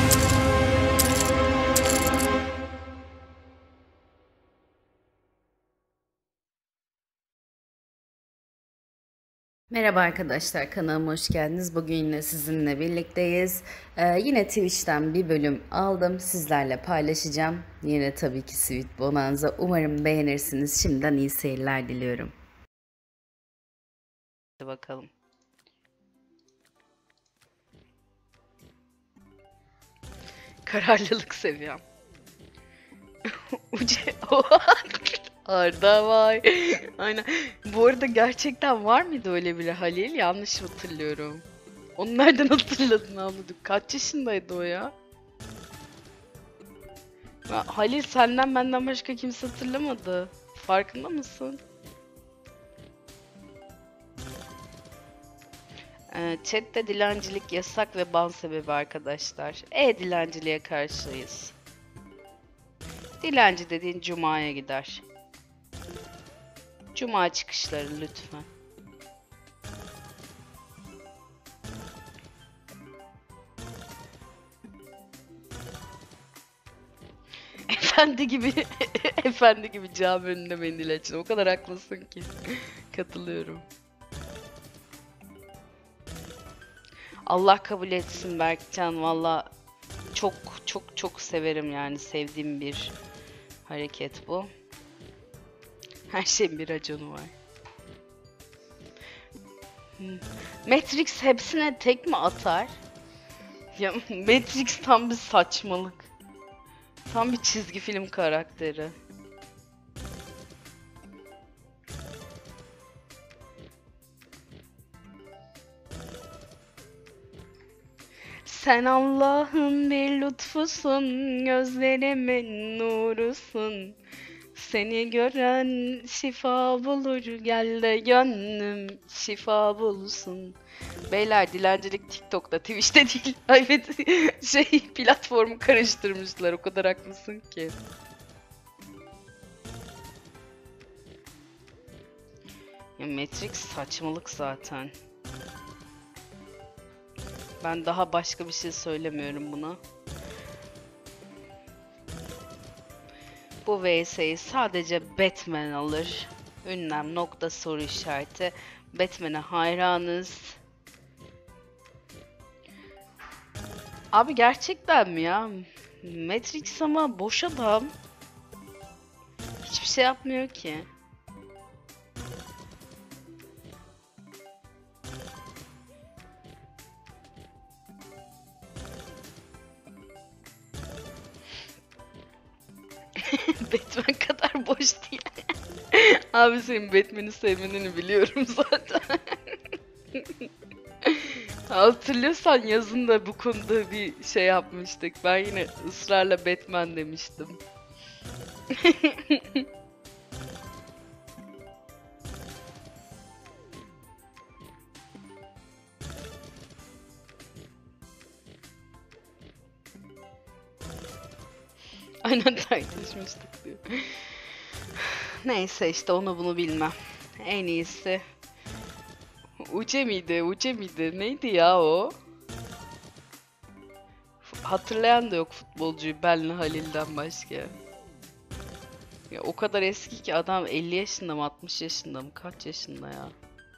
Merhaba arkadaşlar, kanalıma hoş geldiniz. Bugün yine sizinle birlikteyiz. Yine Twitch'ten bir bölüm aldım. Sizlerle paylaşacağım. Yine tabii ki Sweet Bonanza. Umarım beğenirsiniz. Şimdiden iyi seyirler diliyorum. Hadi bakalım. Kararlılık seviyem. Arda var. Aynen. Bu arada gerçekten var mıydı öyle biri Halil? Yanlış hatırlıyorum. Onu nereden hatırladın anladım. Kaç yaşındaydı o ya? Halil senden benden başka kimse hatırlamadı. Farkında mısın? Chat'te dilencilik yasak ve ban sebebi arkadaşlar. Dilenciliğe karşıyız. Dilenci dediğin Cuma'ya gider. Cuma çıkışları lütfen. Efendi gibi efendi gibi cami önünde mendil açın. O kadar haklısın ki. Katılıyorum. Allah kabul etsin Berkcan. Valla çok çok çok severim yani. Sevdiğim bir hareket bu. Her şeyin bir raconu var. Matrix hepsine tek mi atar? Ya Matrix tam bir saçmalık. Tam bir çizgi film karakteri. Sen Allah'ın bir lütfusun, gözlerimin nurusun. Seni gören şifa bulur, gel de gönlüm şifa bulsun. Beyler dilencilik TikTok'ta, Twitch'te değil. Evet, platformu karıştırmışlar, o kadar haklısın ki. Ya Matrix saçmalık zaten. Ben daha başka bir şey söylemiyorum buna. Bu VS'yi sadece Batman alır. Ünlem nokta soru işareti. Batman'e hayranız. Abi gerçekten mi ya? Matrix ama boş adam. Hiçbir şey yapmıyor ki. Batman kadar boş değil. Abi senin Batman'i sevmenini biliyorum zaten. Hatırlıyorsan yazın da bu konuda bir şey yapmıştık. Ben yine ısrarla Batman demiştim. Aynen tartışmıştık diyor. Neyse işte onu bunu bilmem. En iyisi. Uce miydi? Uce miydi? Neydi ya o? Hatırlayan da yok futbolcuyu Benli Halil'den başka. Ya o kadar eski ki adam 50 yaşında mı 60 yaşında mı kaç yaşında ya?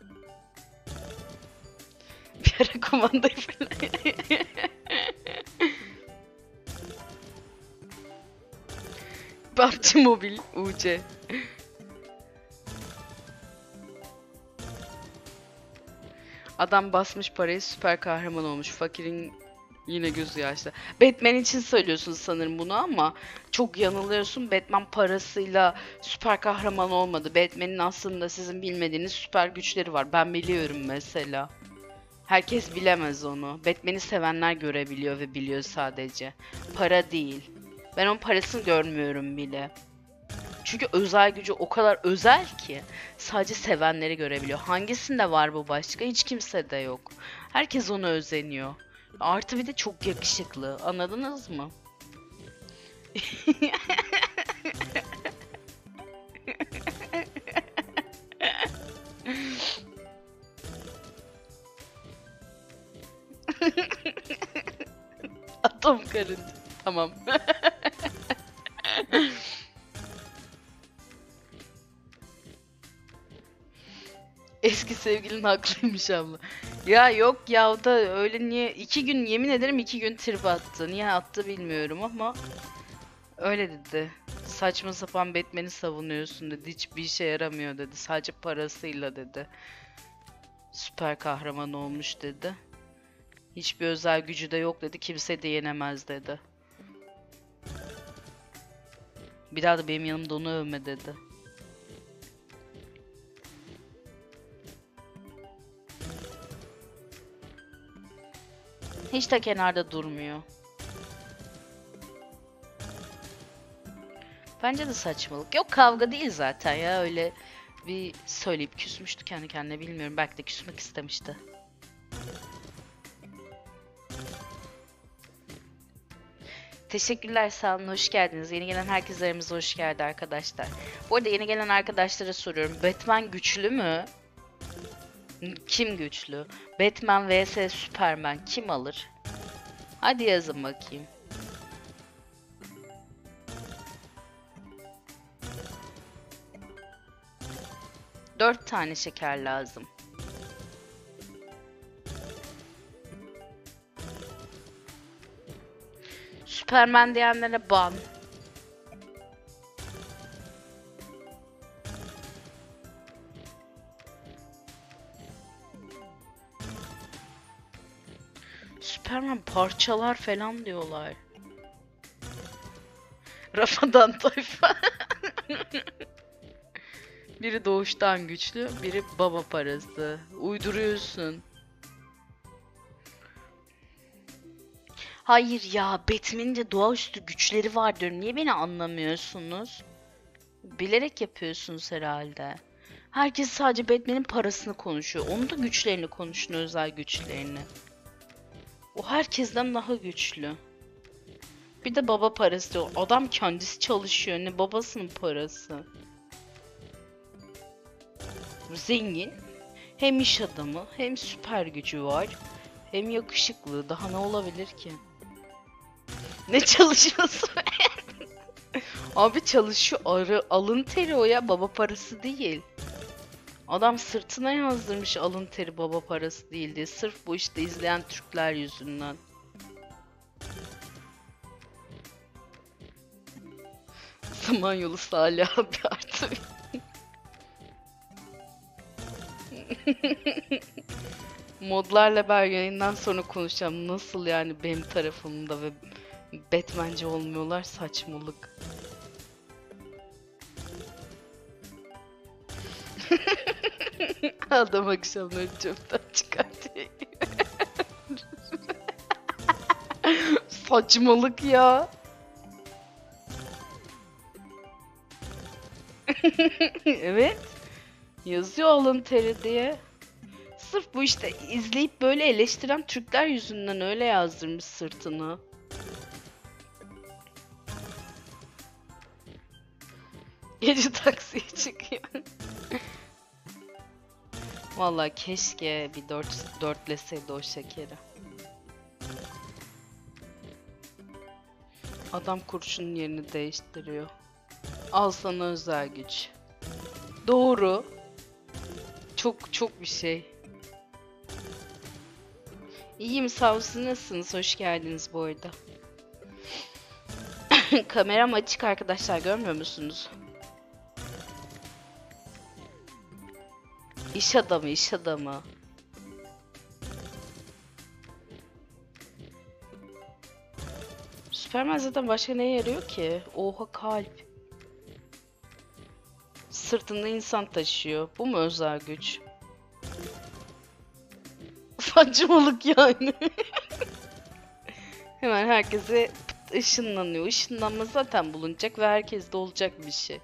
Bir ara kumandayı falan. PUBG Mobile UC. Adam basmış parayı süper kahraman olmuş. Fakirin yine gözü yaşlı. Batman için söylüyorsun sanırım bunu ama çok yanılıyorsun. Batman parasıyla süper kahraman olmadı. Batman'in aslında sizin bilmediğiniz süper güçleri var. Ben biliyorum mesela. Herkes bilemez onu. Batman'i sevenler görebiliyor ve biliyor sadece. Para değil. Ben onun parasını görmüyorum bile. Çünkü özel gücü o kadar özel ki sadece sevenleri görebiliyor. Hangisinde var bu başka? Hiç kimse de yok. Herkes ona özeniyor. Artı bir de çok yakışıklı. Anladınız mı? Atom karınca. Tamam. Eski sevgilin haklıymış ama. Ya yok ya, o da öyle, niye? 2 gün, yemin ederim 2 gün trip attı. Niye attı bilmiyorum ama öyle dedi. Saçma sapan Batman'i savunuyorsun dedi. Hiçbir işe yaramıyor dedi. Sadece parasıyla dedi. Süper kahraman olmuş dedi. Hiçbir özel gücü de yok dedi. Kimse de yenemez dedi. Bir daha da benim yanımda onu övme dedi. Hiç de kenarda durmuyor. Bence de saçmalık. Yok, kavga değil zaten ya, öyle bir söyleyip küsmüştü kendi kendine, bilmiyorum. Belki de küsmek istemişti. Teşekkürler, sağ olun, hoş geldiniz. Yeni gelen herkes aramıza hoş geldi arkadaşlar. Bu arada yeni gelen arkadaşlara soruyorum. Batman güçlü mü? Kim güçlü? Batman vs Superman kim alır? Hadi yazın bakayım. Dört tane şeker lazım. Superman diyenlere ban. Superman parçalar falan diyorlar. Rafadan tayfa. Biri doğuştan güçlü, biri baba parası. Uyduruyorsun. Hayır ya, Batman'in de doğaüstü güçleri var diyorum. Niye beni anlamıyorsunuz? Bilerek yapıyorsunuz herhalde. Herkes sadece Batman'in parasını konuşuyor. Onun da güçlerini konuşun, özel güçlerini. O herkesten daha güçlü. Bir de baba parası diyor. Adam kendisi çalışıyor. Ne babasının parası. Zengin. Hem iş adamı, hem süper gücü var. Hem yakışıklı. Daha ne olabilir ki? Ne çalışması? Abi çalışıyor. Alın teri o ya. Baba parası değil. Adam sırtına yazdırmış alın teri baba parası değil diye. Sırf bu işte izleyen Türkler yüzünden. Samanyolu Salih abi artık. Modlarla ben yayından sonra konuşacağım. Nasıl yani benim tarafımda ve Batman'ci olmuyorlar, saçmalık. Adam akşamları çöpten çıkartıyor. Saçmalık ya. Evet. Yazıyor alın teri diye. Sırf bu işte izleyip böyle eleştiren Türkler yüzünden öyle yazdırmış sırtını. Gece taksiye çıkıyor. Vallahi keşke bir dörtleseydi o şekeri. Adam kurşunun yerini değiştiriyor. Al sana özel güç. Doğru. Çok çok bir şey. İyiyim, sağ olun, siz nasılsınız? Hoş geldiniz bu arada. Kameram açık arkadaşlar, görmüyor musunuz? İş adamı, iş adamı. Süperman zaten başka neye yarıyor ki? Oha, kalp. Sırtında insan taşıyor. Bu mu özel güç? Saçmalık yani. Hemen herkese ışınlanıyor. Işınlanma zaten bulunacak ve herkeste olacak bir şey.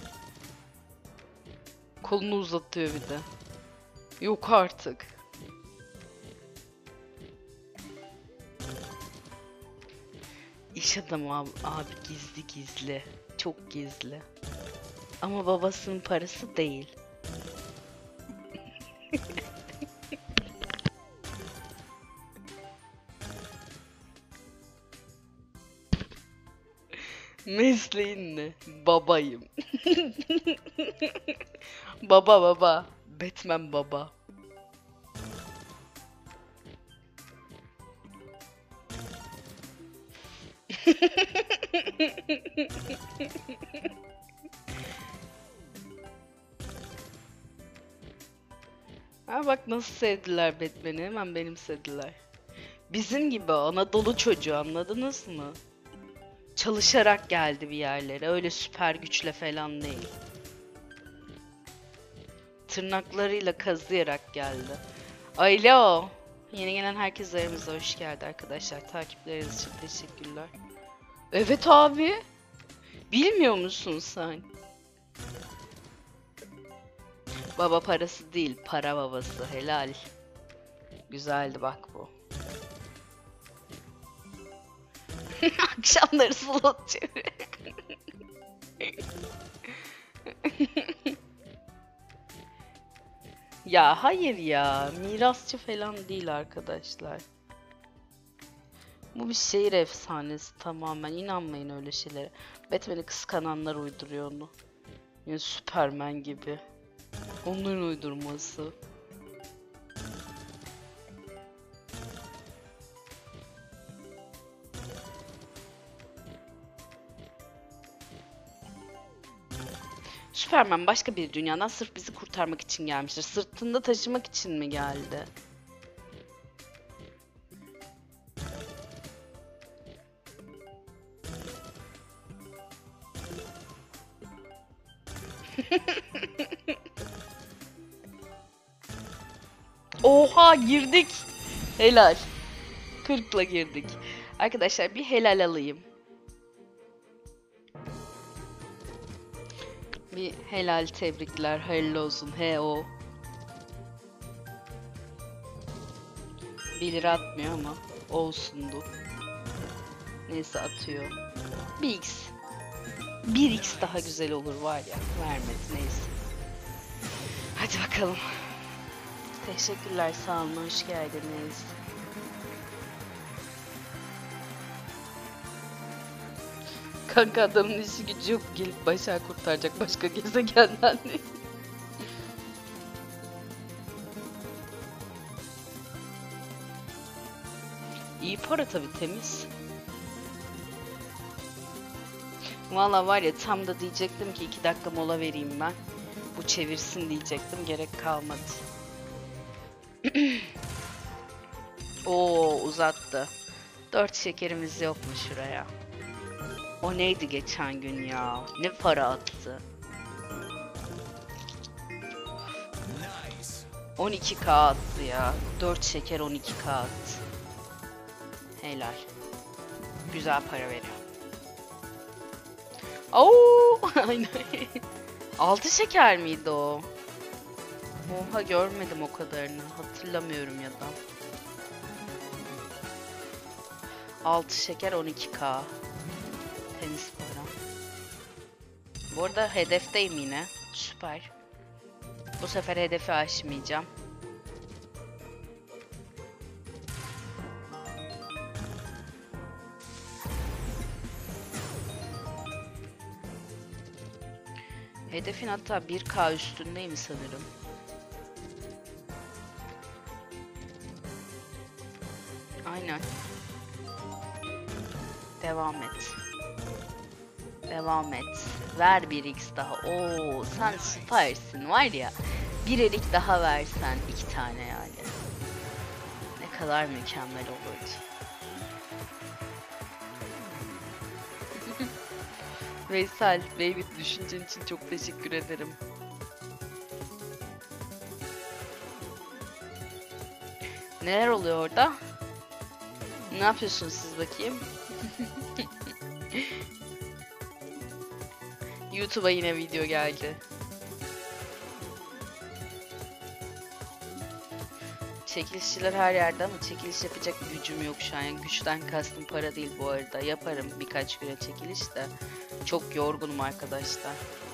Kolunu uzatıyor bir de. Yok artık. İş adamı abi, gizli gizli. Çok gizli. Ama babasının parası değil. Mesleğin ne? Babayım. Baba baba. Batman baba. Ha bak nasıl sevdiler Batman'i, hemen benimsediler. Bizim gibi Anadolu çocuğu, anladınız mı? Çalışarak geldi bir yerlere, öyle süper güçle falan değil. Tırnaklarıyla kazıyarak geldi. Alo. Yeni gelen herkes aramıza hoş geldi arkadaşlar. Takipleriniz için teşekkürler. Evet abi. Bilmiyor musun sen? Baba parası değil, para babası. Helal. Güzeldi bak bu. Akşamları slot çevir. Ya hayır ya. Mirasçı falan değil arkadaşlar. Bu bir şehir efsanesi tamamen. İnanmayın öyle şeylere. Batman'i kıskananlar uyduruyor onu. Yani Superman gibi. Onların uydurması. Superman başka bir dünyadan sırf bizi kurtarmak için gelmiştir. Sırtında taşımak için mi geldi? Oha girdik. Helal. 40'la girdik. Arkadaşlar bir helal alayım. Bir helal tebrikler. Hayırlı olsun. He o. 1 lira atmıyor ama olsundu. Neyse atıyor. 1x. 1x daha güzel olur var ya. Vermedi neyse. Hadi bakalım. Teşekkürler, sağ olun, hoş geldiniz. Kanka adamın işi gücü yok, gelip Başar kurtaracak başka gezegenden. İyi para tabi, temiz. Valla var ya, tam da diyecektim ki 2 dakika mola vereyim ben. Bu çevirsin diyecektim, gerek kalmadı. Oo uzattı. 4 şekerimiz yok mu şuraya? O neydi geçen gün ya? Ne para attı? 12k attı ya. 4 şeker 12k attı. Helal. Güzel para veriyor. Oo, aynen. 6 şeker miydi o? Oha, görmedim o kadarını. Hatırlamıyorum ya da. 6 şeker 12k. Temiz para. Bu arada hedefteyim yine. Süper. Bu sefer hedefi aşmayacağım. Hedefin hatta 1k üstündeyim sanırım. Aynen. Devam et. Devam et. Ver 1x daha. Oo, sen süpersin var ya. Bir erik daha versen 2 tane yani. Ne kadar mükemmel olurdu. Veysel, baby düşüncen için çok teşekkür ederim. Neler oluyor orada? Ne yapıyorsunuz siz bakayım? YouTube'a yine video geldi. Çekilişçiler her yerde ama çekiliş yapacak bir gücüm yok şu an. Yani güçten kastım para değil bu arada. Yaparım birkaç güne çekiliş de. Çok yorgunum arkadaşlar.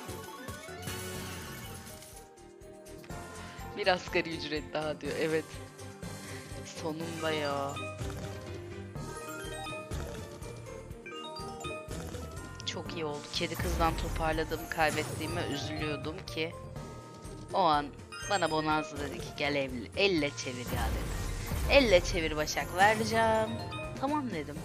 Bir asgari ücret daha diyor. Evet. Sonunda ya. Çok iyi oldu. Kedi kızdan toparladığımı kaybettiğime üzülüyordum ki. O an bana Bonanza dedi ki gel elle çevir ya dedi. Elle çevir Başak, vereceğim. Tamam dedim.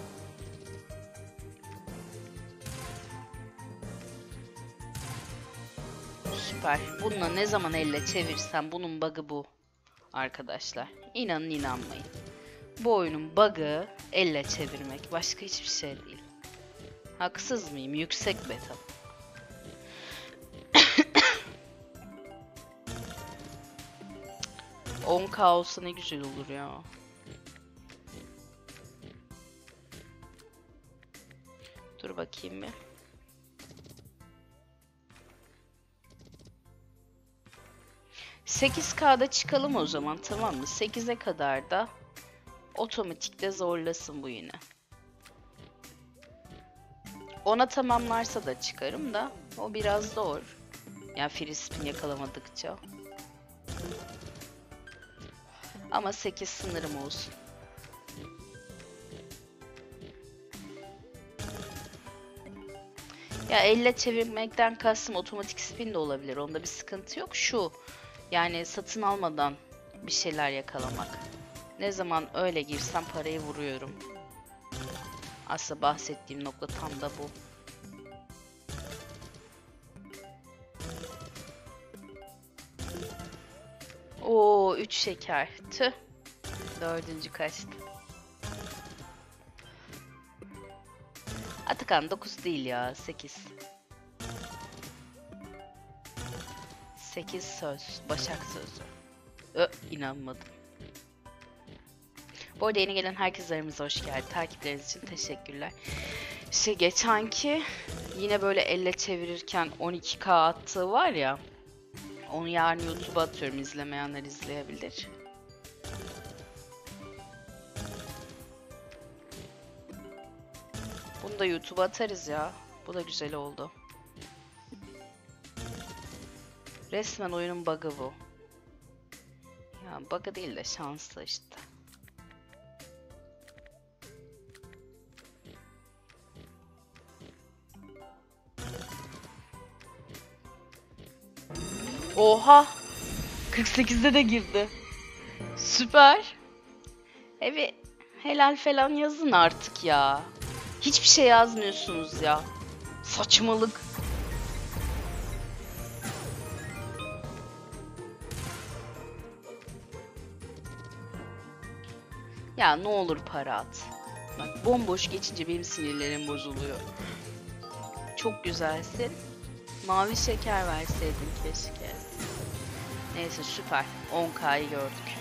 Süper. Bununla ne zaman elle çevirsem bunun bug'ı bu. Arkadaşlar. İnanın inanmayın. Bu oyunun bug'ı elle çevirmek. Başka hiçbir şey değil. Haksız mıyım? Yüksek beta. ...10K olsa ne güzel olur ya. Dur bakayım bir. ...8K'da çıkalım o zaman, tamam mı? 8'e kadar da... ...otomatikte zorlasın bu yine. Ona tamamlarsa da çıkarım da... ...o biraz zor. Yani free spin yakalamadıkça. Ama 8 sınırım olsun. Ya elle çevirmekten kastım otomatik spin de olabilir. Onda bir sıkıntı yok. Şu, yani satın almadan bir şeyler yakalamak. Ne zaman öyle girsem parayı vuruyorum. Aslında bahsettiğim nokta tam da bu. Oo, 3 şeker. Tüh. 4. kaçtı. Atakan 9 değil ya, 8. 8 söz. Başak sözü. İnanmadım. Bu arada yeni gelen herkeslerimize hoş geldi. Takipleriniz için teşekkürler. Geçenki yine böyle elle çevirirken 12K attığı var ya. Onu yarın YouTube'a atıyorum. İzlemeyenler izleyebilir. Bunu da YouTube'a atarız ya. Bu da güzel oldu. Resmen oyunun bug'ı bu. Ya bug'ı değil de şanslı işte. Oha! 48'de de girdi. Süper. Evet. Helal falan yazın artık ya. Hiçbir şey yazmıyorsunuz ya. Saçmalık. Ya ne olur para at. Bak bomboş geçince benim sinirlerim bozuluyor. Çok güzelsin. Mavi şeker verseydin keşke. Neyse süper. 10K'yı gördük.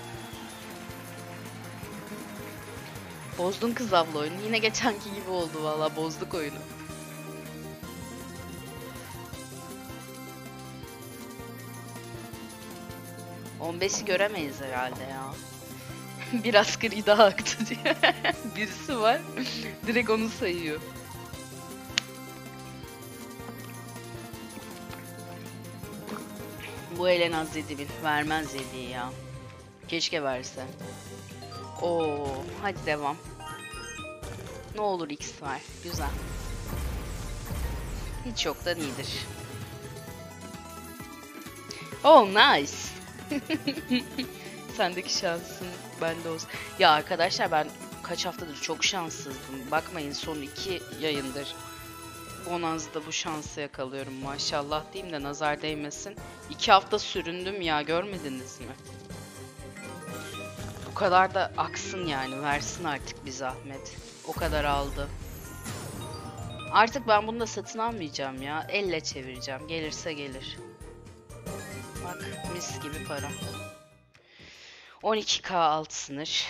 Bozdun kız abla oyunu. Yine geçenki gibi oldu valla. Bozduk oyunu. ...15'i göremeyiz herhalde ya. Bir asgari daha aktı diye. Birisi var. Direkt onu sayıyor. Bu el en az 7.000. Vermez 7'yi ya. Keşke verse. Oo, hadi devam. Ne olur X var. Güzel. Hiç yoktan iyidir. Oh nice. Sendeki şansın bende olsun. Ya arkadaşlar ben kaç haftadır çok şanssızdım. Bakmayın son 2 yayındır. Bonanza'da bu şansı yakalıyorum maşallah diyeyim de nazar değmesin. 2 hafta süründüm ya, görmediniz mi? Bu kadar da aksın yani, versin artık bir zahmet. O kadar aldı. Artık ben bunu da satın almayacağım ya. Elle çevireceğim. Gelirse gelir. Bak mis gibi para. 12K alt sınır.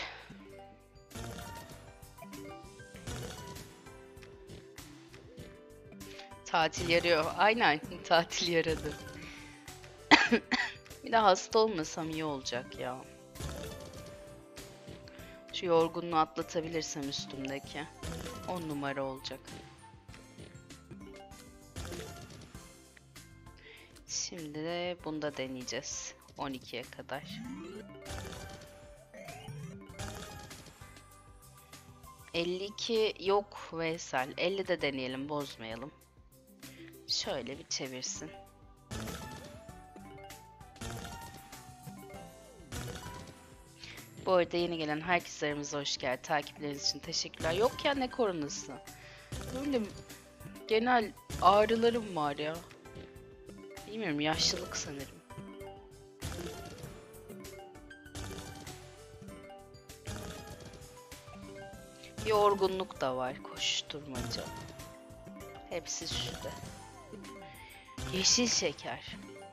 Tatil yarıyor. Aynen tatil yaradı. Bir de hasta olmasam iyi olacak ya. Şu yorgunluğu atlatabilirsem üstümdeki 10 numara olacak. Şimdi de bunu da deneyeceğiz. 12'ye kadar. ...52 yok Veysel. 50 de deneyelim, bozmayalım. Şöyle bir çevirsin. Bu arada yeni gelen herkes aramıza hoş geldi. Takipleriniz için teşekkürler. Yok ya, ne koronası? Böyle genel ağrılarım var ya. Bilmiyorum, yaşlılık sanırım. Yorgunluk da var, koşturmaca. Hepsi şurada. Yeşil şeker.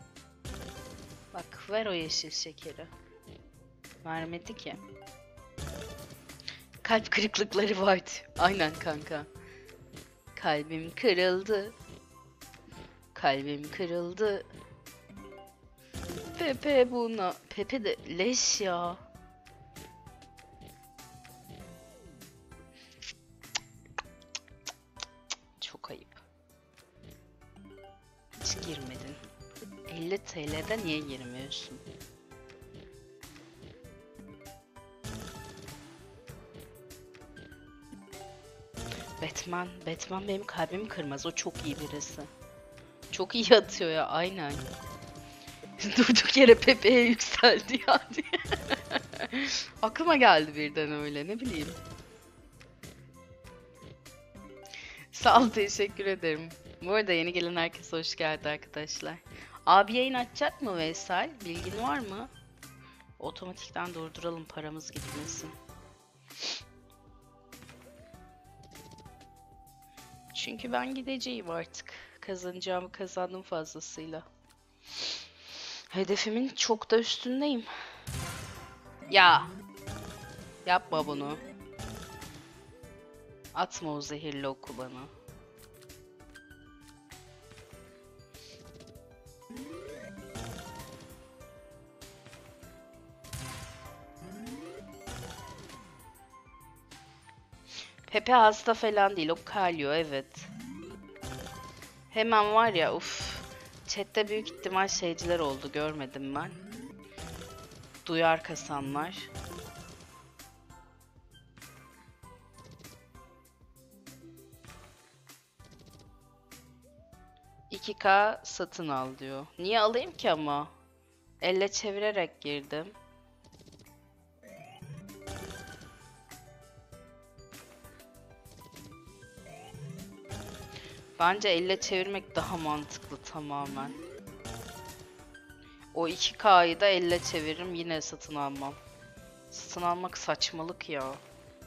Bak, ver o yeşil şekeri. Vermedi ki. Kalp kırıklıkları vardı. Aynen kanka. Kalbim kırıldı. Kalbim kırıldı. Pepe buna. Pepe de leş ya. Çok ayıp. Hiç girmedin. 50 TL'de niye girmiyorsun? Batman benim kalbimi kırmaz. O çok iyi birisi. Çok iyi atıyor ya, aynen. Durduk yere Pepe'ye yükseldi yani. Aklıma geldi birden öyle, ne bileyim. Sağ ol, teşekkür ederim. Bu arada yeni gelen herkese hoş geldi arkadaşlar. Abi yayın açacak mı Veysel? Bilgin var mı? Otomatikten durduralım, paramız gitmesin. Çünkü ben gideceğim artık. Kazanacağımı kazandım fazlasıyla. Hedefimin çok da üstündeyim. Ya. Yapma bunu. Atma o zehirli oku bana. Pepe hasta falan değil, o kalıyor, evet. Hemen var ya, uf. Chat'te büyük ihtimal şeyciler oldu, görmedim ben. Duyar kasanlar. $2K satın al diyor. Niye alayım ki ama? Elle çevirerek girdim. Bence elle çevirmek daha mantıklı tamamen. O 2K'yı da elle çeviririm, yine satın almam. Satın almak saçmalık ya.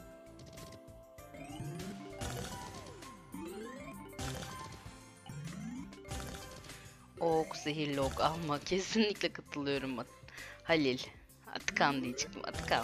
Ok, zehirli ok alma. Kesinlikle katılıyorum. Halil. Atakan diyecektim. Atakan.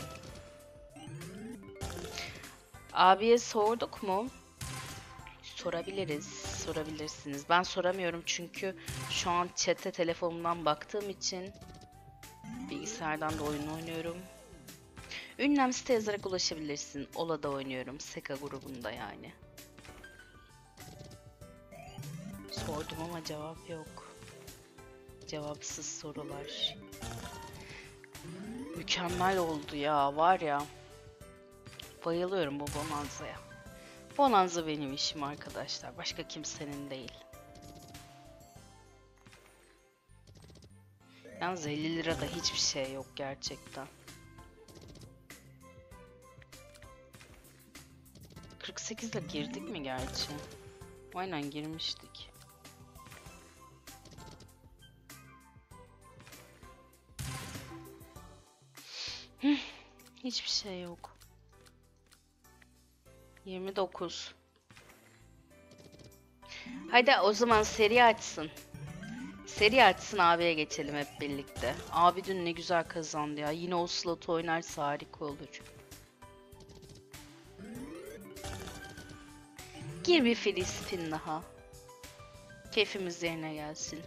Abiye sorduk mu? Sorabiliriz. Sorabilirsiniz. Ben soramıyorum çünkü şu an chat'e telefonumdan baktığım için bilgisayardan da oyun oynuyorum. Ünlem site yazarak ulaşabilirsin. Ola'da oynuyorum. Seka grubunda yani. Sordum ama cevap yok. Cevapsız sorular. Mükemmel oldu ya, var ya. Bayılıyorum bu bonanzaya. Bonanza benim işim arkadaşlar. Başka kimsenin değil. Yalnız 50 lirada hiçbir şey yok gerçekten. 48 ile girdik mi gerçi? Aynen girmiştik. Hiçbir şey yok. 29. Hadi o zaman seri açsın. Seri açsın, abiye geçelim hep birlikte. Abi dün ne güzel kazandı ya. Yine o slot oynarsa harika olur. Gir bir free spin daha. Keyfimiz yerine gelsin.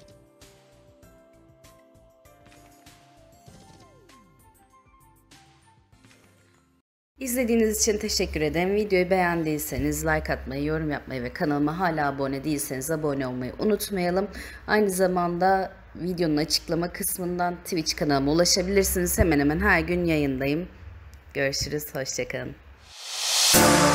İzlediğiniz için teşekkür ederim. Videoyu beğendiyseniz like atmayı, yorum yapmayı ve kanalıma hala abone değilseniz abone olmayı unutmayalım. Aynı zamanda videonun açıklama kısmından Twitch kanalıma ulaşabilirsiniz. Hemen hemen her gün yayındayım. Görüşürüz, hoşça kalın.